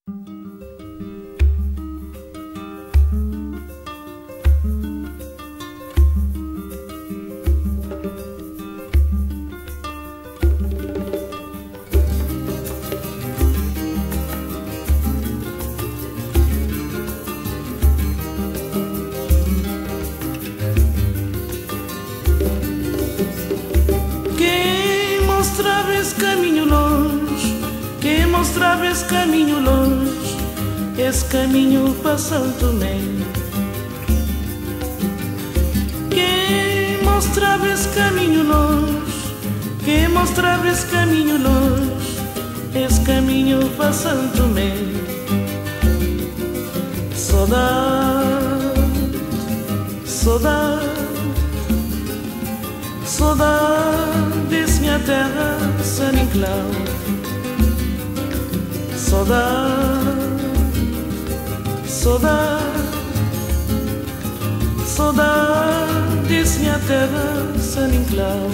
mostrava esse caminho longe, quem mostrava esse caminho longe, esse caminho para São Tomé. Quem mostrava esse caminho longe, quem mostrava esse caminho longe, esse caminho para São Tomé. Saudade, saudade, saudade desse minha terra, São Nicolau. Saudade, saudade, saudade desse minha terra, São Nicolau.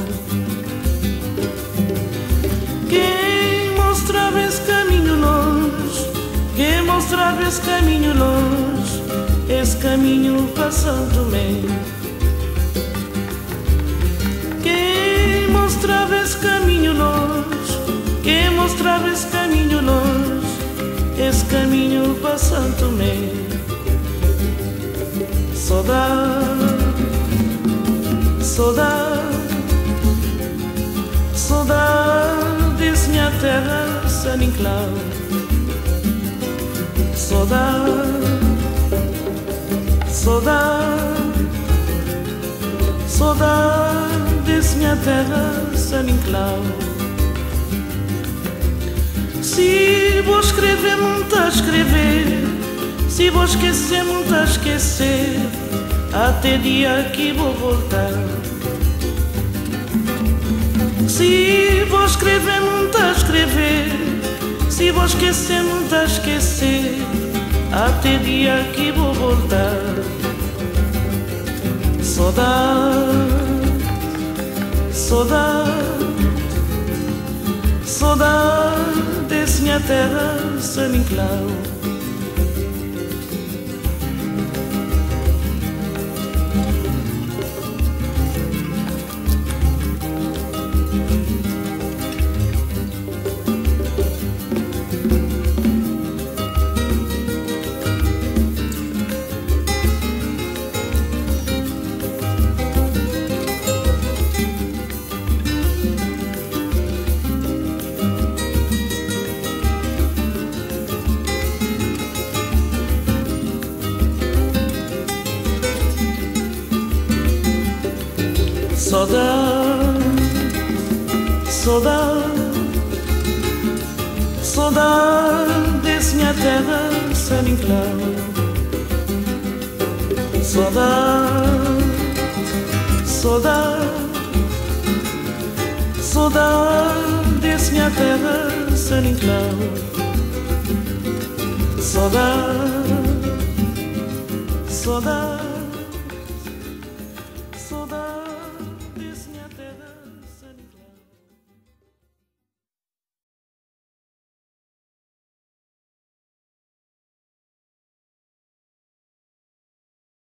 Quem mostrava esse caminho longe, quem mostrava esse caminho longe, esse caminho para São Tomé. Quem mostrava esse caminho longe, quem mostrava esse caminho longe, esse caminho para São Tomé. Saudade, saudade, saudade desse minha terra, São Nicolau. Saudade, saudade, saudade desse minha terra, São Nicolau. Se vou escrever, muito a escrever, se vou esquecer, muito a esquecer, até dia que vou voltar. Se vou escrever, muito a escrever, se vou esquecer, muito a esquecer, até dia que vou voltar. Saudade, saudade, saudade desse minha terra, São Nicolau. Saudade, saudade, saudade desse minha terra, São Nicolau. Saudade, saudade, saudade desse minha terra, São Nicolau. Saudade, saudade, saudade.